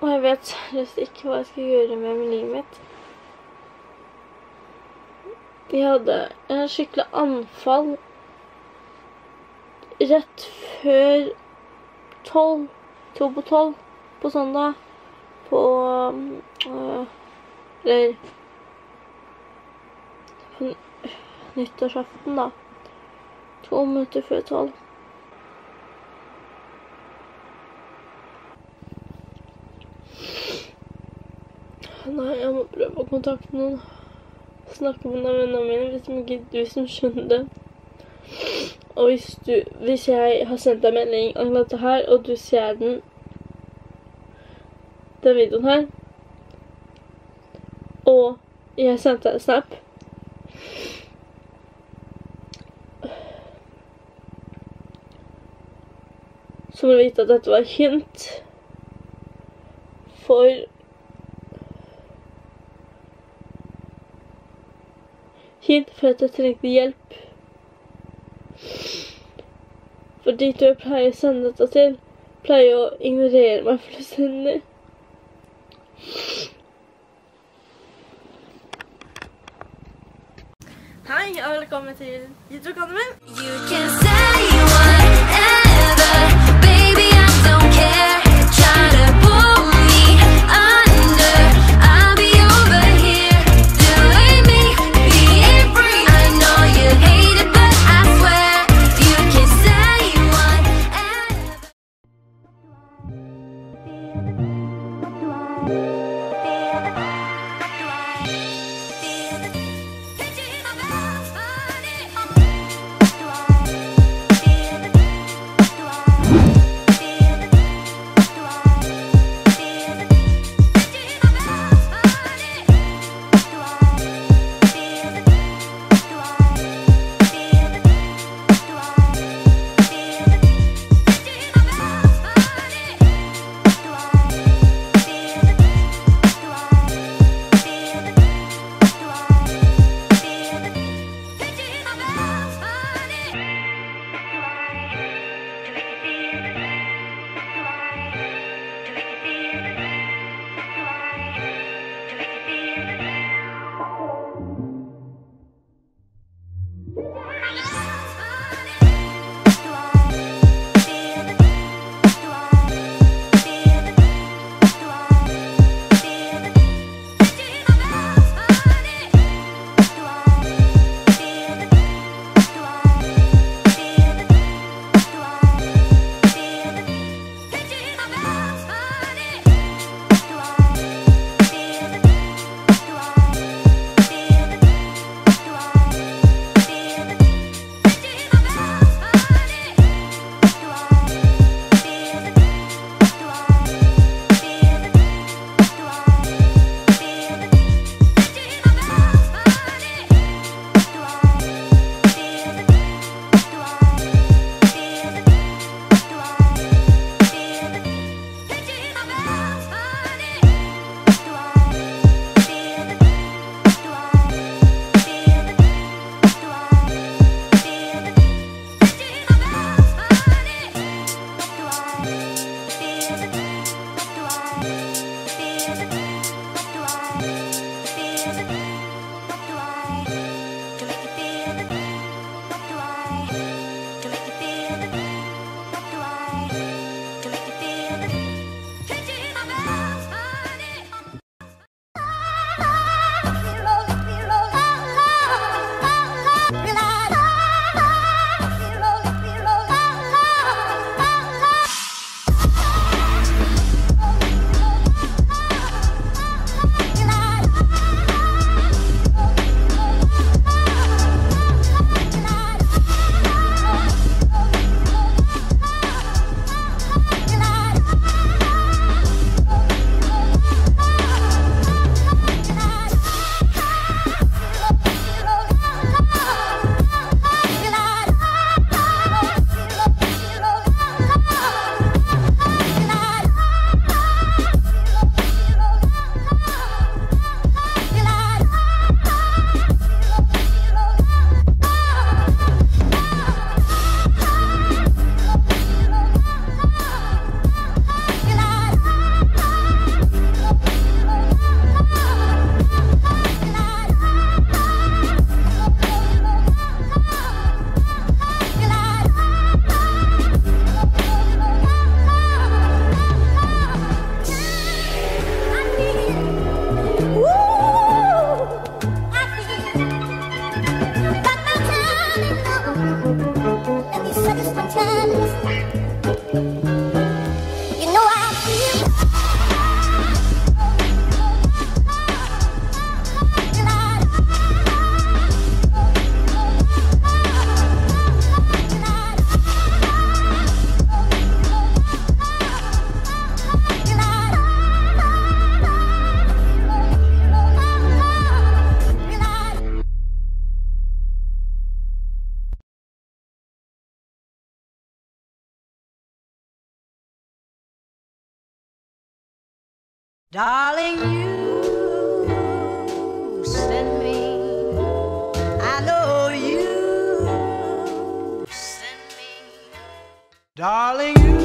Og jeg vet seriøst ikke hva jeg skal gjøre med livet mitt. Jeg hadde en skikkelig anfall rett før 12, 2 på 12 på søndag, eller på nyttårsaften da, 2 minutter før 12. Nei, jeg må prøve å kontakte noen, snakke med noen vennene mine, hvis de skjønner det. Og hvis jeg har sendt deg melding om dette her, og du ser den videoen her, og jeg sendte deg en snap, så må du vite at dette var hint for at jeg trengte hjelp. For de jeg pleier å sende dette til, pleier å ignorere meg fullstendig. Hei, og velkommen til YouTube-kanalen min. You can say whatever, baby, I don't care. Try to pull me under, I'll be over here. Doing me, being free. I know you hate it, but I swear you can say whatever. Darling, you send me, I know you send me. Darling, you